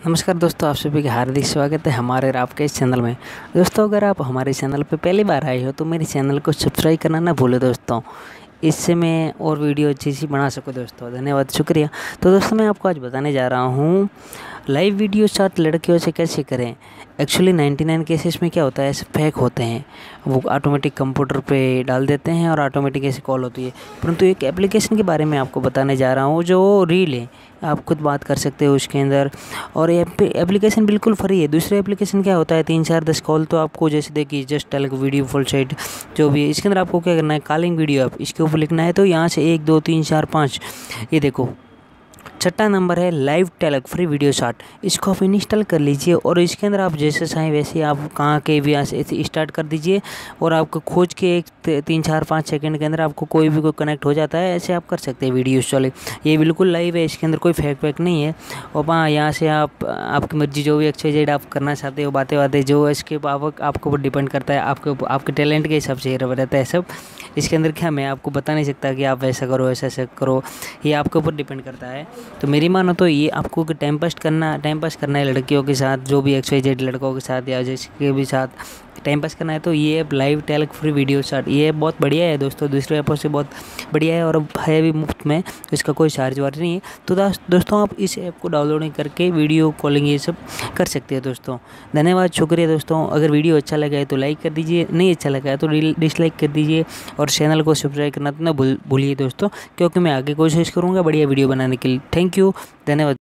नमस्कार दोस्तों, आप सभी का हार्दिक स्वागत है हमारे और आपके इस चैनल में। दोस्तों, अगर आप हमारे चैनल पर पहली बार आए हो तो मेरे चैनल को सब्सक्राइब करना ना भूलें दोस्तों। इससे मैं और वीडियो अच्छी सी बना सकूँ दोस्तों। धन्यवाद, शुक्रिया। तो दोस्तों, मैं आपको आज बताने जा रहा हूँ लाइव वीडियो चाट लड़कियों से कैसे करें। एक्चुअली 99 केसेस में क्या होता है, ऐसे फेक होते हैं, वो ऑटोमेटिक कंप्यूटर पे डाल देते हैं और ऑटोमेटिक ऐसे कॉल होती है। परंतु एक एप्लीकेशन के बारे में आपको बताने जा रहा हूँ जो रील है, आप खुद बात कर सकते हो उसके अंदर। और ये एप्लीकेशन बिल्कुल फ्री है। दूसरे एप्लीकेशन क्या होता है, 3 4 10 कॉल तो आपको जैसे देखिए just talk video full site जो भी है, इसके अंदर आपको क्या करना है, कॉलिंग वीडियो आप इसके ऊपर लिखना है। तो यहाँ से 1 2 3 4 5 ये देखो, छठा नंबर है live talk free video chat. इसको आप इंस्टॉल कर लीजिए और इसके अंदर आप जैसे चाहें वैसे आप कहाँ के भी ऐसे स्टार्ट कर दीजिए और आपको खोज के 3 4 5 सेकंड के अंदर आपको कोई भी कनेक्ट हो जाता है। ऐसे आप कर सकते हैं वीडियो इंस्टॉल। ये बिल्कुल लाइव है, इसके अंदर कोई फेक नहीं है। और वहाँ यहाँ से आप आपकी मर्जी जो भी एक्सरसाइज आप करना चाहते हो, बातें जो इसके आपके ऊपर डिपेंड करता है, आपके टैलेंट के हिसाब से रहता है सब। इसके अंदर क्या मैं आपको बता नहीं सकता कि आप वैसा करो ऐसा करो, ये आपके ऊपर डिपेंड करता है। तो मेरी मानो तो ये आपको टाइम पास करना है लड़कियों के साथ, जो भी XYZ लड़कों के साथ या जिसके भी साथ टाइम पास करना है, तो ये app live talk free video chat ये बहुत बढ़िया है दोस्तों। दूसरे ऐपों से बहुत बढ़िया है और है भी मुफ्त में, इसका कोई चार्ज वार्ज नहीं है। तो दोस्तों, आप इस ऐप को डाउनलोडिंग करके वीडियो कॉलिंग ये सब कर सकते हैं दोस्तों। धन्यवाद, शुक्रिया दोस्तों। अगर वीडियो अच्छा लगा है तो लाइक कर दीजिए, नहीं अच्छा लगा है तो डिसलाइक कर दीजिए और चैनल को सब्सक्राइब करना तो ना भूलिए दोस्तों, क्योंकि मैं आगे कोशिश करूँगा बढ़िया वीडियो बनाने के लिए। थैंक यू, धन्यवाद।